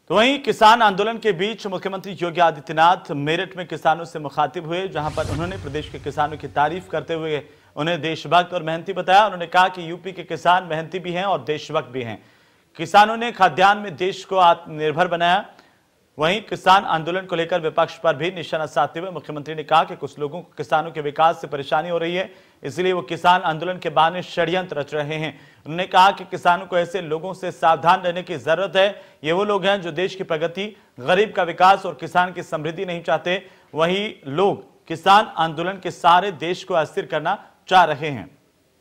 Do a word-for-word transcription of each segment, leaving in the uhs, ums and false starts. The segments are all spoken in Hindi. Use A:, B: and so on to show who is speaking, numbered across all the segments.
A: तो वहीं किसान आंदोलन के बीच मुख्यमंत्री योगी आदित्यनाथ मेरठ में किसानों से मुखातिब हुए, जहां पर उन्होंने प्रदेश के किसानों की तारीफ करते हुए उन्हें देशभक्त और मेहनती बताया। उन्होंने कहा कि यूपी के किसान मेहनती भी हैं और देशभक्त भी हैं। किसानों ने खाद्यान्न में देश को आत्मनिर्भर बनाया। वहीं किसान आंदोलन को लेकर विपक्ष पर भी निशाना साधते हुए मुख्यमंत्री ने कहा कि कुछ लोगों को किसानों के विकास से परेशानी हो रही है, इसलिए वो किसान आंदोलन के बहाने षड्यंत्र रच रहे हैं। उन्होंने कहा कि किसानों को ऐसे लोगों से सावधान रहने की जरूरत है। ये वो लोग हैं जो देश की प्रगति, गरीब का विकास और किसान की समृद्धि नहीं चाहते। वही लोग किसान आंदोलन के सहारे देश को अस्थिर करना चाह रहे हैं।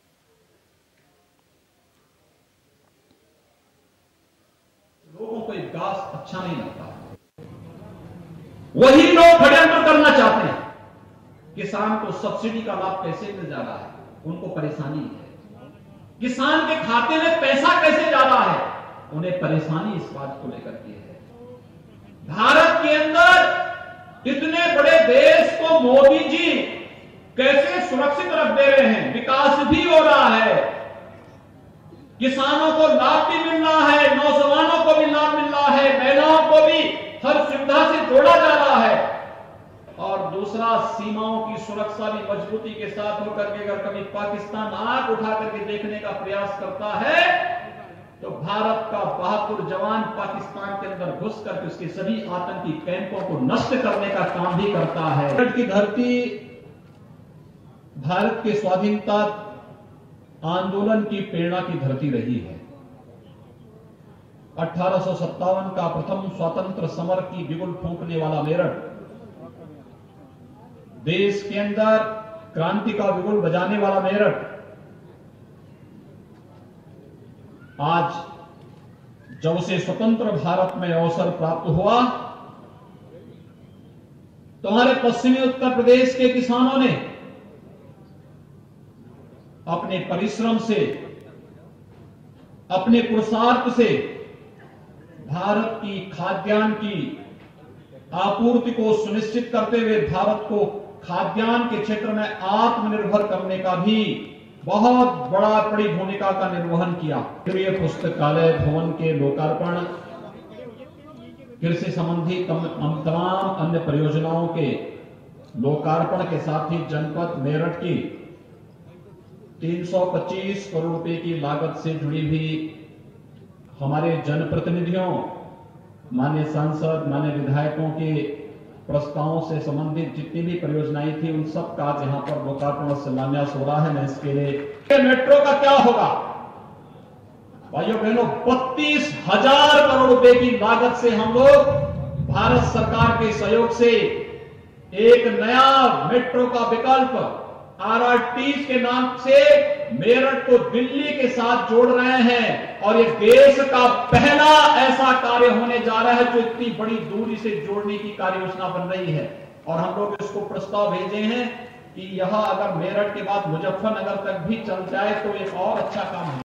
B: लोगों को विकास अच्छा नहीं लगता, वही लोग षड्यंत्र करना चाहते हैं। किसान को सब्सिडी का लाभ कैसे मिल जा रहा है, उनको परेशानी है। किसान के खाते में पैसा कैसे जा रहा है, उन्हें परेशानी इस बात को लेकर के है। भारत के अंदर इतने बड़े देश को मोदी जी कैसे सुरक्षित रख दे रहे हैं, विकास भी हो रहा है, किसानों को लाभ भी मिल रहा है, नौजवानों को भी लाभ मिल रहा है, महिलाओं को भी हर सुविधा से जोड़ा जा रहा है। और दूसरा, सीमाओं की सुरक्षा भी मजबूती के साथ होकर के अगर कभी पाकिस्तान आंख उठा करके देखने का प्रयास करता है तो भारत का बहादुर जवान पाकिस्तान के अंदर घुस करके उसके सभी आतंकी कैंपों को नष्ट करने का काम भी करता है। मेरठ की धरती भारत के स्वाधीनता आंदोलन की प्रेरणा की धरती रही है। अठारह सौ सत्तावन का प्रथम स्वतंत्र समर की बिगुल फूंकने वाला मेरठ, देश के अंदर क्रांति का बिगुल बजाने वाला मेरठ, आज जब उसे स्वतंत्र भारत में अवसर प्राप्त हुआ तो हमारे पश्चिमी उत्तर प्रदेश के किसानों ने अपने परिश्रम से, अपने पुरुषार्थ से भारत की खाद्यान्न की आपूर्ति को सुनिश्चित करते हुए भारत को खाद्यान्न के क्षेत्र में आत्मनिर्भर करने का भी बहुत बड़ा बड़ी भूमिका का निर्वहन किया। केंद्रीय पुस्तकालय भवन के लोकार्पण, कृषि संबंधी तमाम अन्य परियोजनाओं के लोकार्पण के साथ ही जनपद मेरठ की तीन सौ पच्चीस करोड़ रुपए की लागत से जुड़ी हुई हमारे जनप्रतिनिधियों, माननीय सांसद, माननीय विधायकों के प्रस्तावों से संबंधित जितनी भी परियोजनाएं थी उन सब का आज यहाँ पर लोकार्पण और शिलान्यास हो रहा है। मैं इसके लिए मेट्रो का क्या होगा भाइयों बहनों, बत्तीस हजार करोड़ रुपए की लागत से हम लोग भारत सरकार के सहयोग से एक नया मेट्रो का विकल्प आरआरटीज के नाम से मेरठ को दिल्ली के साथ जोड़ रहे हैं। और ये देश का पहला ऐसा कार्य होने जा रहा है जो इतनी बड़ी दूरी से जोड़ने की कार्य योजना बन रही है। और हम लोग इसको प्रस्ताव भेजे हैं कि यह अगर मेरठ के बाद मुजफ्फरनगर तक भी चल जाए तो एक और अच्छा काम है।